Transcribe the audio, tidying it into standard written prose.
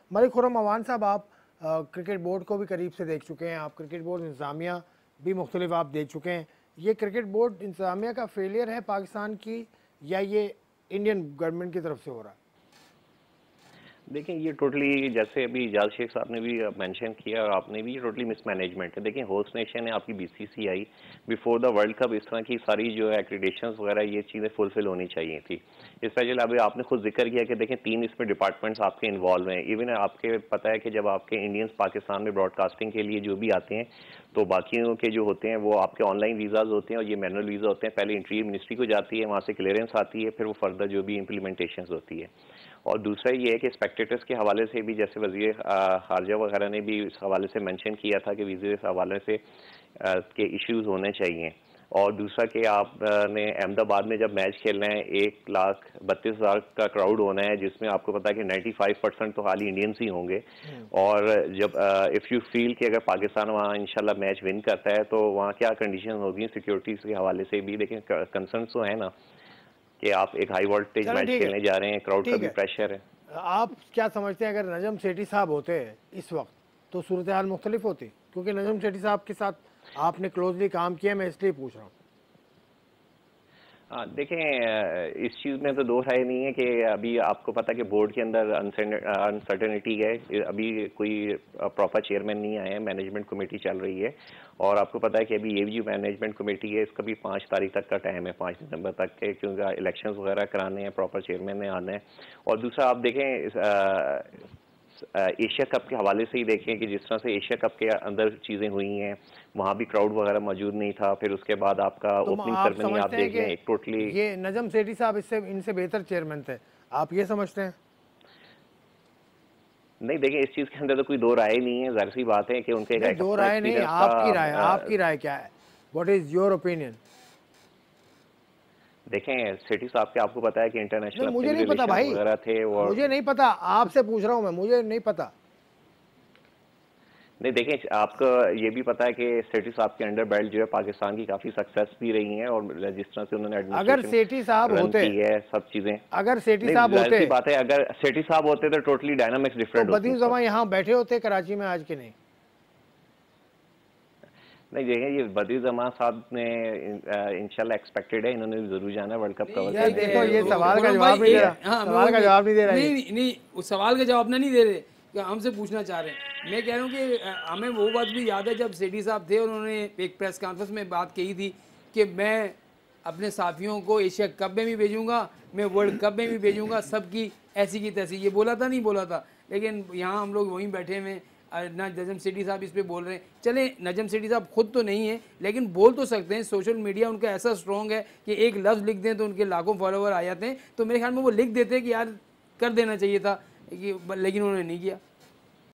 मलिक खुर्रम अवान साहब, आप cricket board को भी करीब से देख चुके हैं, आप क्रिकेट बोर्ड इंतज़ामिया भी मुख्तलिफ आप देख चुके हैं। ये क्रिकेट बोर्ड इंतज़ामिया का फेलियर है पाकिस्तान की, या ये इंडियन गवर्नमेंट की तरफ से हो रहा है? देखिए ये टोटली, जैसे अभी इजाज शेख साहब ने भी मेंशन किया और आपने भी, ये टोटली मिसमैनेजमेंट है। देखिए होस्ट नेशन है आपकी BCCI, before the world cup इस तरह की सारी जो है एक्रीडेशंस वगैरह ये चीज़ें फुलफिल होनी चाहिए थी। स्पेशली अभी आपने खुद जिक्र किया कि देखें 3 इसमें डिपार्टमेंट्स आपके इन्वॉल्व हैं। इवन आपके पता है कि जब आपके इंडियंस पाकिस्तान में ब्रॉडकास्टिंग के लिए जो भी आते हैं, तो बाकियों के जो होते हैं वो आपके ऑनलाइन वीज़ाज होते हैं और ये मैनुअल वीज़ा होते हैं। पहले इंटीरियर मिनिस्ट्री को जाती है, वहाँ से क्लियरेंस आती है, फिर वो फर्दर जो भी इम्प्लीमेंटेशन होती है। और दूसरा ये है कि स्पेक्टेटर्स के हवाले से भी, जैसे वज़ीर खारजा वगैरह ने भी इस हवाले से मेंशन किया था कि वीज़े के हवाले से के इश्यूज होने चाहिए। और दूसरा कि आपने अहमदाबाद में जब मैच खेलना है 1,32,000 का क्राउड होना है, जिसमें आपको पता है कि 95% तो खाली इंडियंस ही होंगे। और जब इफ़ यू फील कि अगर पाकिस्तान वहाँ इंशाल्लाह मैच विन करता है तो वहाँ क्या कंडीशन होगी सिक्योरिटीज़ के हवाले से भी। लेकिन कंसर्न तो है ना कि आप एक हाई वोल्टेज मैच खेलने जा रहे हैं, क्राउड का भी प्रेशर है। आप क्या समझते हैं, अगर नजम सेठी साहब होते इस वक्त तो सूरत हाल मुख्तलिफ होती? क्योंकि नजम सेठी साहब के साथ आपने क्लोजली काम किया, मैं इसलिए पूछ रहा हूँ। हाँ देखें, इस चीज़ में तो दो राय नहीं है कि अभी आपको पता है कि बोर्ड के अंदर अनसर्टेनिटी है। अभी कोई प्रॉपर चेयरमैन नहीं आया है, मैनेजमेंट कमेटी चल रही है। और आपको पता है कि अभी ये भी जो मैनेजमेंट कमेटी है इसका भी 5 तारीख तक का टाइम है, 5 दिसंबर तक के, क्योंकि इलेक्शंस वगैरह कराने हैं, प्रॉपर चेयरमैन ने आना है। और दूसरा आप देखें एशिया कप के हवाले से ही देखें कि जिस तरह से एशिया कप के अंदर चीज़ें हुई हैं, वहाँ भी क्राउड वगैरह मौजूद नहीं था। फिर उसके बाद आपका ओपनिंग सेरेमनी आप देख लें, एक टोटली ये नजम सेठी साहब इससे इनसे बेहतर चेयरमैन थे, आप ये समझते हैं? नहीं देखें, इस चीज़ के अंदर तो कोई दो राय नहीं है, जाहिर सी बात है कि उनके नहीं, दो राय नहीं, आपकी राय क्या है? What is your opinion? देखें सेठी साहब के आपको पता है कि इंटरनेशनल मुझे नहीं पता भाई, वगैरह थे, और मुझे नहीं पता, आपसे पूछ रहा हूँ मैं, मुझे नहीं पता। नहीं देखें, आपको ये भी पता है कि सेठी साहब के अंडर बेल्ट जो है पाकिस्तान की काफ़ी सक्सेस भी रही हैं, और जिस तरह से उन्होंने अगर सेठी साहब होते है सब चीज़ें, अगर सेठी साहब होते, बात है अगर सेठी साहब होते तो टोटली डायनामिक्स डिफरेंट होती। बदीउल ज़मा यहाँ बैठे होते कराची में आज के नहीं? नहीं देखें, ये बदीउल ज़मा साहब ने इंशाल्लाह एक्सपेक्टेड है, इन्होंने जरूर जाना वर्ल्ड कप कवर करने। देखो ये सवाल का जवाब नहीं दे रहा, सवाल का जवाब नहीं दे रहा। नहीं, उस सवाल का जवाब नहीं दे रहे, हमसे पूछना चाह रहे हैं। मैं कह रहा हूँ कि हमें वो बात भी याद है जब सेठी साहब थे और उन्होंने एक प्रेस कॉन्फ्रेंस में बात कही थी कि मैं अपने साथियों को एशिया कप में भी भेजूंगा, मैं वर्ल्ड कप में भी भेजूंगा, सबकी ऐसी की तैसी। ये बोला था, नहीं बोला था? लेकिन यहाँ हम लोग वहीं बैठे हुए, ना नजम सेठी साहब इस पे बोल रहे हैं। चले, नजम सेठी साहब खुद तो नहीं है लेकिन बोल तो सकते हैं। सोशल मीडिया उनका ऐसा स्ट्रॉन्ग है कि एक लफ्ज़ लिख दें तो उनके लाखों फॉलोवर आ जाते हैं। तो मेरे ख्याल में वो लिख देते हैं कि यार कर देना चाहिए था, लेकिन उन्होंने नहीं किया।